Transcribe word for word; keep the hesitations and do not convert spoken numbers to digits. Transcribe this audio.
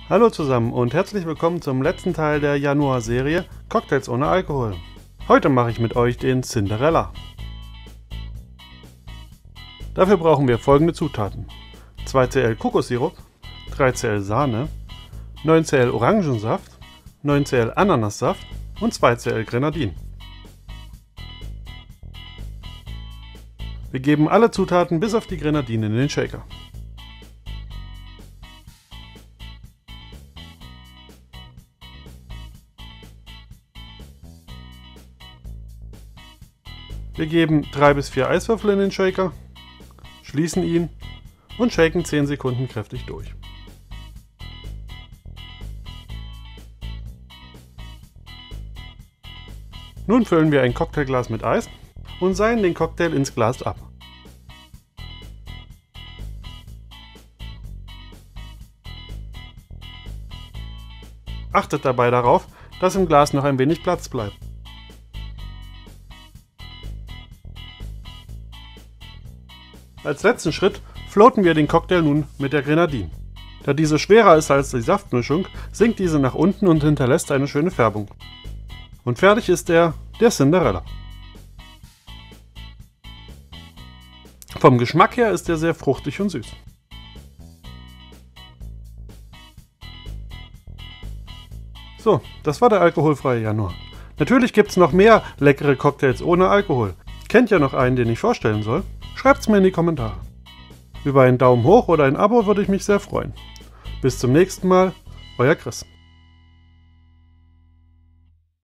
Hallo zusammen und herzlich willkommen zum letzten Teil der Januar-Serie Cocktails ohne Alkohol. Heute mache ich mit euch den Cinderella. Dafür brauchen wir folgende Zutaten: zwei Zentiliter Kokossirup, drei Zentiliter Sahne, neun Zentiliter Orangensaft, neun Zentiliter Ananassaft und zwei Zentiliter Grenadin. Wir geben alle Zutaten bis auf die Grenadine in den Shaker. Wir geben drei bis vier Eiswürfel in den Shaker, schließen ihn und shaken zehn Sekunden kräftig durch. Nun füllen wir ein Cocktailglas mit Eis und seihen den Cocktail ins Glas ab. Achtet dabei darauf, dass im Glas noch ein wenig Platz bleibt. Als letzten Schritt floaten wir den Cocktail nun mit der Grenadine. Da diese schwerer ist als die Saftmischung, sinkt diese nach unten und hinterlässt eine schöne Färbung. Und fertig ist er, der Cinderella. Vom Geschmack her ist er sehr fruchtig und süß. So, das war der alkoholfreie Januar. Natürlich gibt es noch mehr leckere Cocktails ohne Alkohol. Kennt ihr noch einen, den ich vorstellen soll? Schreibt's mir in die Kommentare. Über einen Daumen hoch oder ein Abo würde ich mich sehr freuen. Bis zum nächsten Mal, euer Chris.